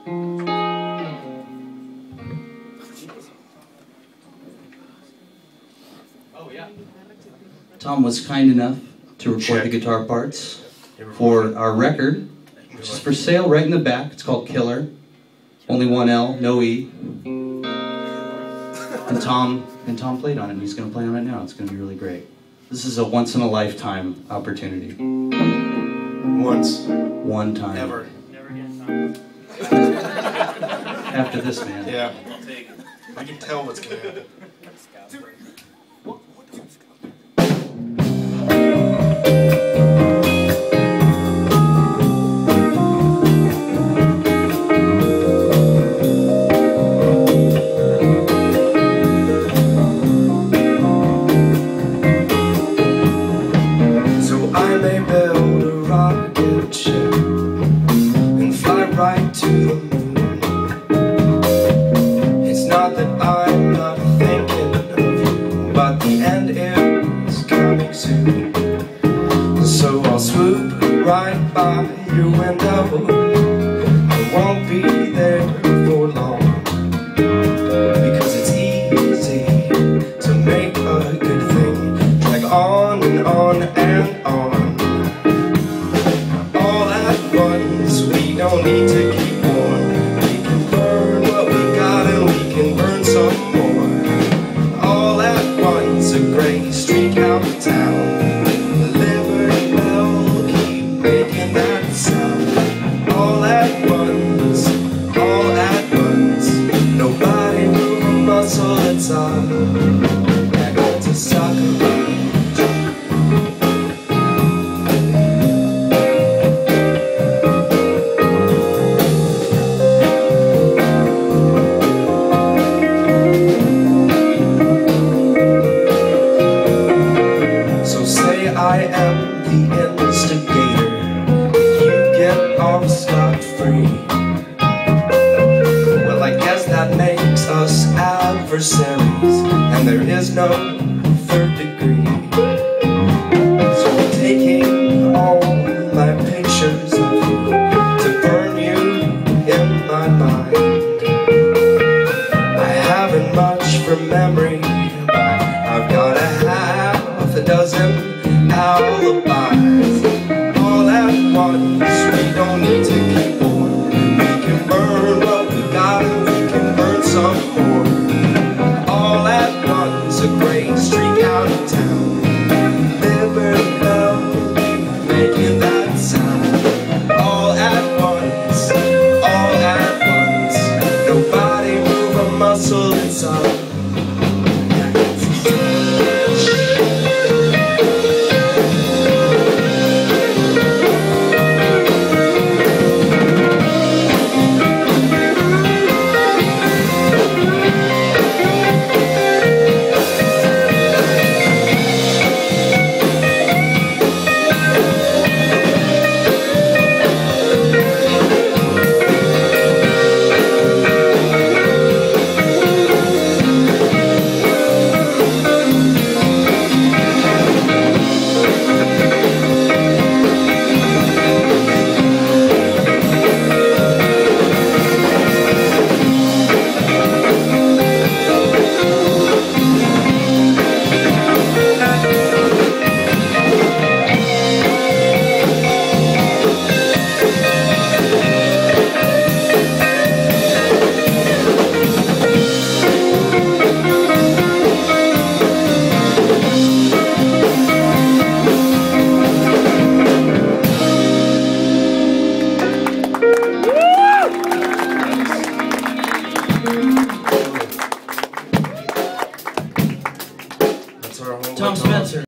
Tom was kind enough to record the guitar parts for our record, which is for sale right in the back. It's called Killer. Only one L, no E. And Tom played on it, and he's going to play on it now. It's going to be really great. This is a once-in-a-lifetime opportunity. Once. One time. Never. Never again. After this, man. Yeah. I can tell what's going to happen. Right to the moon. It's not that I'm not thinking of you, but the end is coming soon. So I'll swoop right by your window. I won't be there for long, because it's easy to make a good thing drag on and on and on. All at once, we don't need to keep on. We can burn what we got and we can burn some more. All at once, a gray streak out of town. The Liberty Bell keep making that sound. All at once, nobody move a muscle, it's all back to soccer. I am the instigator, you get off scot-free. Well, I guess that makes us adversaries, and there is no third degree. So I'm taking all my pictures of you to burn you in my mind. I haven't much from memory, but I've got a half a dozen alibis. All at once, we don't need to keep on. We can burn what we got and we can burn some more. All at once, a gray streak out of town. Liberty Bell, making that sound. All at once, nobody move a muscle inside.